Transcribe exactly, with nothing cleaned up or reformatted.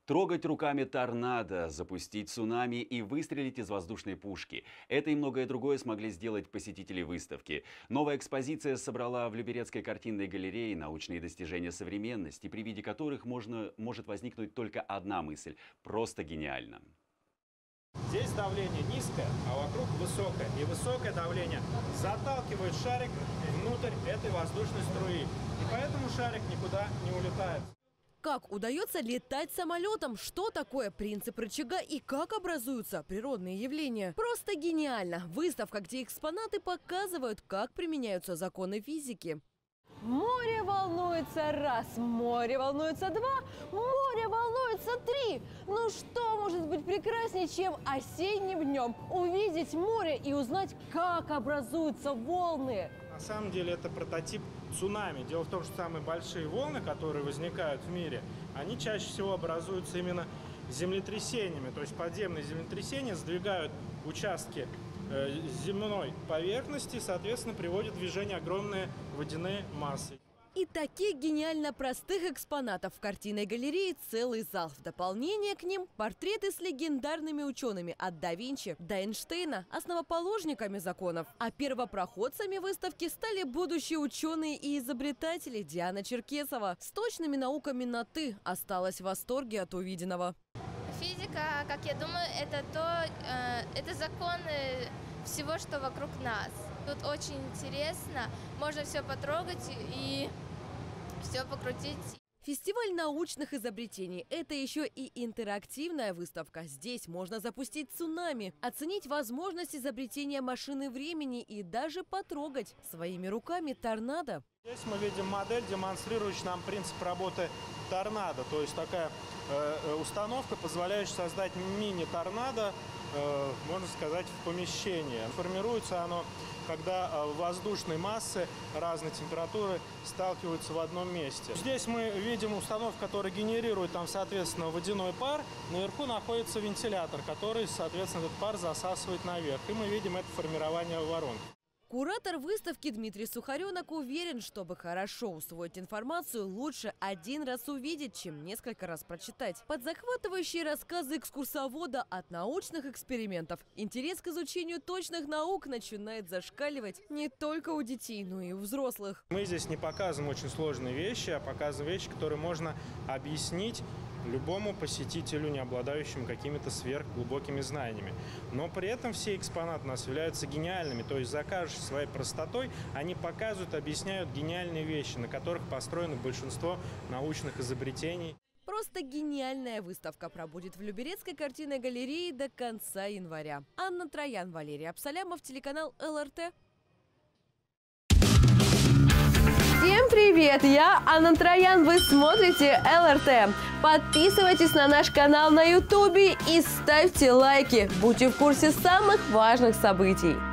Трогать руками торнадо, запустить цунами и выстрелить из воздушной пушки. Это и многое другое смогли сделать посетители выставки. Новая экспозиция собрала в Люберецкой картинной галерее научные достижения современности, при виде которых можно, может возникнуть только одна мысль – просто гениально. Здесь давление низкое, а вокруг высокое. И высокое давление заталкивает шарик внутрь этой воздушной струи. И поэтому шарик никуда не улетает. Как удается летать самолетом? Что такое принцип рычага и как образуются природные явления? Просто гениально! Выставка, где экспонаты показывают, как применяются законы физики. Море волнуется раз, море волнуется два, море волнуется три. Ну что может быть прекраснее, чем осенним днем увидеть море и узнать, как образуются волны? На самом деле это прототип цунами. Дело в том, что самые большие волны, которые возникают в мире, они чаще всего образуются именно землетрясениями. То есть подземные землетрясения сдвигают участки земной поверхности, соответственно, приводит в движение огромные водяные массы. И таких гениально простых экспонатов в картинной галерее целый зал. В дополнение к ним портреты с легендарными учеными от да Винчи до Эйнштейна, основоположниками законов. А первопроходцами выставки стали будущие ученые и изобретатели. Диана Черкесова с точными науками на «ты» осталась в восторге от увиденного. Физика, как я думаю, это то, э, это законы всего, что вокруг нас. Тут очень интересно, можно все потрогать и все покрутить. Фестиваль научных изобретений – это еще и интерактивная выставка. Здесь можно запустить цунами, оценить возможность изобретения машины времени и даже потрогать своими руками торнадо. Здесь мы видим модель, демонстрирующую нам принцип работы торнадо. То есть такая э, установка, позволяющая создать мини-торнадо, э, можно сказать, в помещении. Формируется оно, когда э, воздушные массы разной температуры сталкиваются в одном месте. Здесь мы видим установку, которая генерирует там, соответственно, водяной пар. Наверху находится вентилятор, который, соответственно, этот пар засасывает наверх. И мы видим это формирование воронки. Куратор выставки Дмитрий Сухаренок уверен, чтобы хорошо усвоить информацию, лучше один раз увидеть, чем несколько раз прочитать. Под захватывающие рассказы экскурсовода от научных экспериментов интерес к изучению точных наук начинает зашкаливать не только у детей, но и у взрослых. Мы здесь не показываем очень сложные вещи, а показываем вещи, которые можно объяснить любому посетителю, не обладающему какими-то сверхглубокими знаниями. Но при этом все экспонаты у нас являются гениальными, то есть за каждой своей простотой они показывают, объясняют гениальные вещи, на которых построено большинство научных изобретений. Просто гениальная выставка пробудет в Люберецкой картинной галерее до конца января. Анна Троян, Валерий Абсалямов, телеканал эл эр тэ. Всем привет! Я Анна Троян, вы смотрите эл эр тэ. Подписывайтесь на наш канал на ютубе и ставьте лайки. Будьте в курсе самых важных событий.